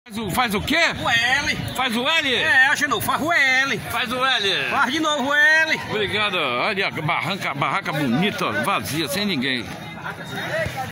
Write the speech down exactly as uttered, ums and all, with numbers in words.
Faz o, faz o quê? O L. Faz o L? É, acho não, faz o L. Faz o L. Faz de novo o L. Obrigado. Olha a barranca, barraca bonita, ó, vazia, sem ninguém.